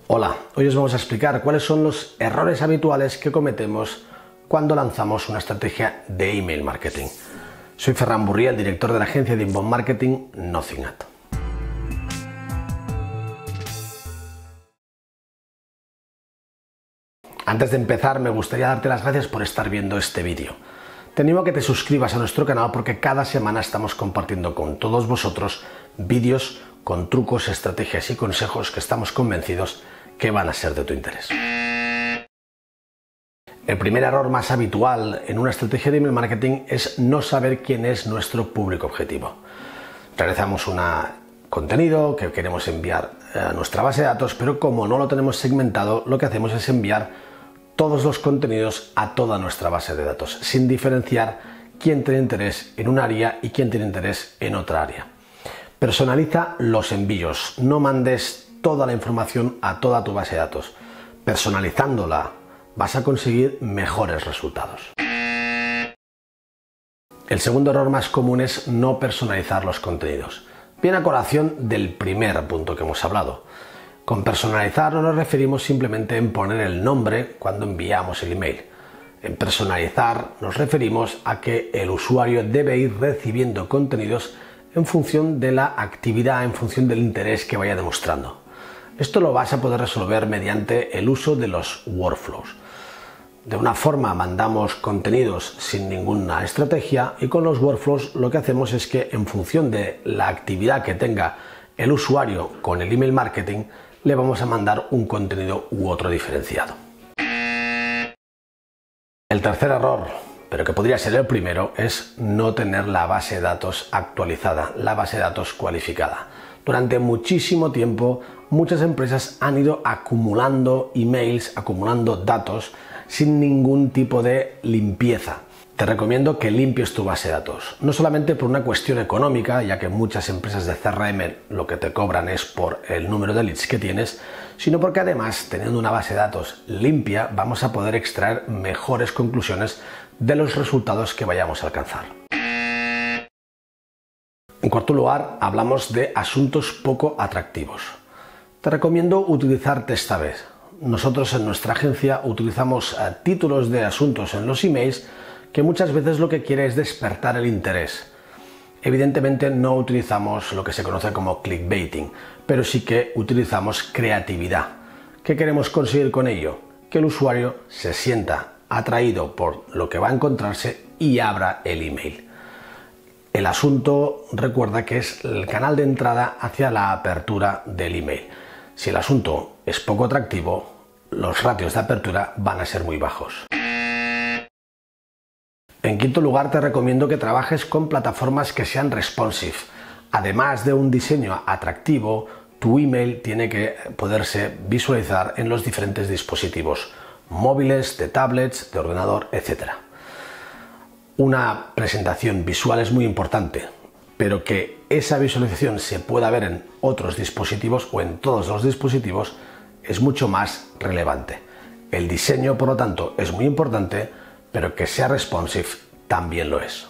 Hola, hoy os vamos a explicar cuáles son los errores habituales que cometemos cuando lanzamos una estrategia de email marketing. Soy Ferran Burriel, el director de la agencia de inbound marketing Nothingat. Antes de empezar, me gustaría darte las gracias por estar viendo este vídeo. Te animo a que te suscribas a nuestro canal porque cada semana estamos compartiendo con todos vosotros vídeos con trucos, estrategias y consejos que estamos convencidos que van a ser de tu interés. El primer error más habitual en una estrategia de email marketing es no saber quién es nuestro público objetivo. Realizamos un contenido que queremos enviar a nuestra base de datos, pero como no lo tenemos segmentado, lo que hacemos es enviar todos los contenidos a toda nuestra base de datos, sin diferenciar quién tiene interés en un área y quién tiene interés en otra área. Personaliza los envíos, no mandes toda la información a toda tu base de datos. Personalizándola vas a conseguir mejores resultados. El segundo error más común es no personalizar los contenidos. Viene a colación del primer punto que hemos hablado. Con personalizar no nos referimos simplemente en poner el nombre cuando enviamos el email. En personalizar nos referimos a que el usuario debe ir recibiendo contenidos en función de la actividad, en función del interés que vaya demostrando. Esto lo vas a poder resolver mediante el uso de los workflows. De una forma mandamos contenidos sin ninguna estrategia y con los workflows lo que hacemos es que en función de la actividad que tenga el usuario con el email marketing le vamos a mandar un contenido u otro diferenciado. El tercer error, pero que podría ser el primero, es no tener la base de datos actualizada, la base de datos cualificada. Durante muchísimo tiempo muchas empresas han ido acumulando emails, acumulando datos sin ningún tipo de limpieza. Te recomiendo que limpies tu base de datos, no solamente por una cuestión económica, ya que muchas empresas de CRM lo que te cobran es por el número de leads que tienes, sino porque además, teniendo una base de datos limpia, vamos a poder extraer mejores conclusiones de los resultados que vayamos a alcanzar. En cuarto lugar, hablamos de asuntos poco atractivos. Te recomiendo utilizar TestAB. Nosotros en nuestra agencia utilizamos títulos de asuntos en los emails que muchas veces lo que quiere es despertar el interés. Evidentemente no utilizamos lo que se conoce como clickbaiting, pero sí que utilizamos creatividad. ¿Qué queremos conseguir con ello? Que el usuario se sienta atraído por lo que va a encontrarse y abra el email. El asunto, recuerda que es el canal de entrada hacia la apertura del email. Si el asunto es poco atractivo, los ratios de apertura van a ser muy bajos. En quinto lugar, te recomiendo que trabajes con plataformas que sean responsive. Además de un diseño atractivo, tu email tiene que poderse visualizar en los diferentes dispositivos móviles, de tablets, de ordenador, etc. Una presentación visual es muy importante, pero que esa visualización se pueda ver en otros dispositivos o en todos los dispositivos es mucho más relevante. El diseño, por lo tanto, es muy importante, pero que sea responsive también lo es.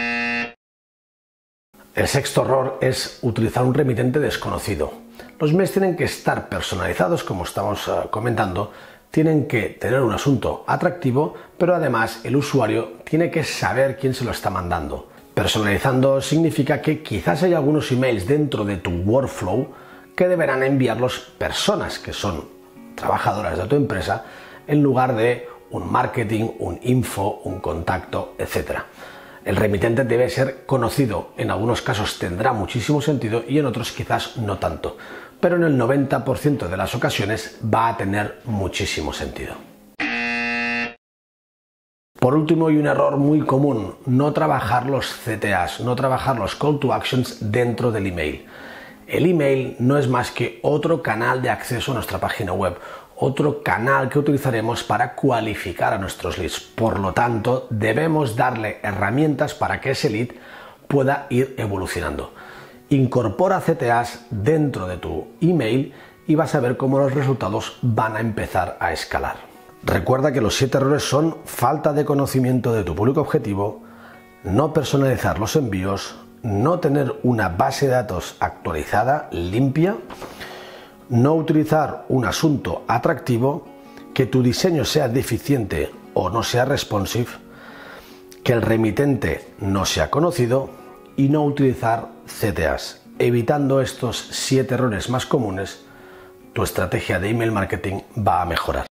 El sexto error es utilizar un remitente desconocido. Los mails tienen que estar personalizados, como estamos comentando, tienen que tener un asunto atractivo, pero además el usuario tiene que saber quién se lo está mandando. Personalizando significa que quizás hay algunos emails dentro de tu workflow que deberán enviarlos personas que son trabajadoras de tu empresa en lugar de un marketing, un info, un contacto, etc. El remitente debe ser conocido, en algunos casos tendrá muchísimo sentido y en otros quizás no tanto, pero en el 90% de las ocasiones va a tener muchísimo sentido. Por último, y un error muy común, no trabajar los CTAs, no trabajar los Call to Actions dentro del email. El email no es más que otro canal de acceso a nuestra página web, otro canal que utilizaremos para cualificar a nuestros leads. Por lo tanto, debemos darle herramientas para que ese lead pueda ir evolucionando. Incorpora CTAs dentro de tu email y vas a ver cómo los resultados van a empezar a escalar. Recuerda que los 7 errores son falta de conocimiento de tu público objetivo, no personalizar los envíos, no tener una base de datos actualizada, limpia, no utilizar un asunto atractivo, que tu diseño sea deficiente o no sea responsive, que el remitente no sea conocido y no utilizar CTAs. Evitando estos 7 errores más comunes, tu estrategia de email marketing va a mejorar.